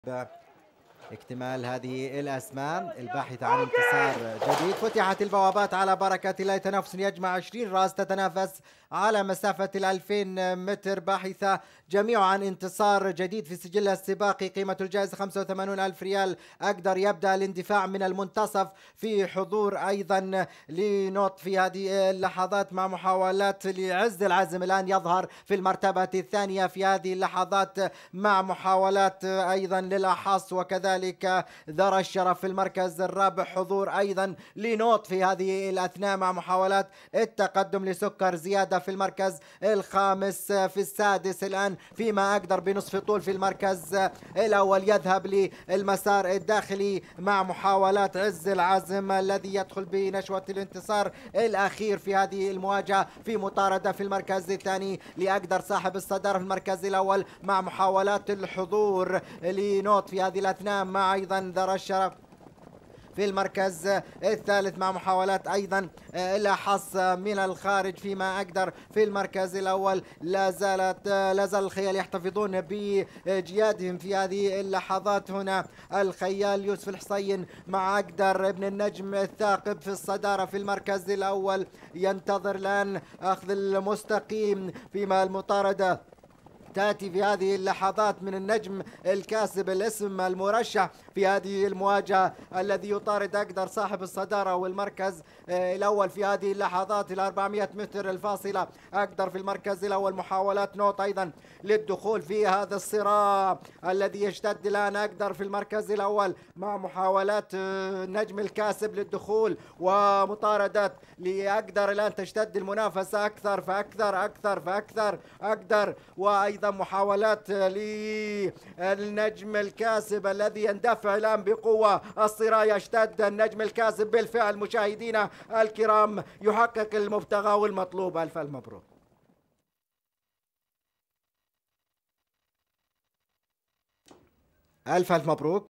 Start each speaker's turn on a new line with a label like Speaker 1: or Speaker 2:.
Speaker 1: اكتمال هذه الأسماء الباحثة عن انتصار جديد. فتحت البوابات على بركة الله. تنافس يجمع 20 رأس تتنافس على مسافة 2000 متر، باحثة جميع عن انتصار جديد في سجل السباقي. قيمة الجائزة 85,000 ريال. أقدر يبدأ الاندفاع من المنتصف في حضور أيضا لنوط في هذه اللحظات مع محاولات لعز العزم. الآن يظهر في المرتبة الثانية في هذه اللحظات مع محاولات أيضا للأحص، وكذلك ذرى الشرف في المركز الرابع. حضور أيضا لنوط في هذه الأثناء مع محاولات التقدم لسكر زيادة في المركز الخامس. في السادس الآن فيما أقدر بنصف طول في المركز الأول. يذهب للمسار الداخلي مع محاولات عز العزم الذي يدخل بنشوة الانتصار الأخير في هذه المواجهة في مطاردة في المركز الثاني لأقدر صاحب الصدارة في المركز الأول مع محاولات الحضور لنوط في هذه الأثناء مع أيضا ذرى الشرف في المركز الثالث مع محاولات أيضا الأحص من الخارج. فيما أقدر في المركز الأول لا زال الخيال يحتفظون بجيادهم في هذه اللحظات. هنا الخيال يوسف الحصين مع أقدر ابن النجم الثاقب في الصدارة في المركز الأول. ينتظر الآن أخذ المستقيم فيما المطاردة تأتي في هذه اللحظات من النجم الكاسب الاسم المرشح في هذه المواجهة الذي يطارد أقدر صاحب الصدارة والمركز الأول في هذه اللحظات 400 متر الفاصلة. أقدر في المركز الأول. محاولات نوط أيضا للدخول في هذا الصراع الذي يشتد الآن. أقدر في المركز الأول مع محاولات النجم الكاسب للدخول ومطاردات لأقدر. الآن تشتد المنافسة أكثر فأكثر. أقدر وأيضا محاولات للنجم الكاسب الذي يندفع الآن بقوة. الصراع يشتد. النجم الكاسب بالفعل مشاهدينا الكرام يحقق المبتغى والمطلوب. ألف مبروك. ألف مبروك.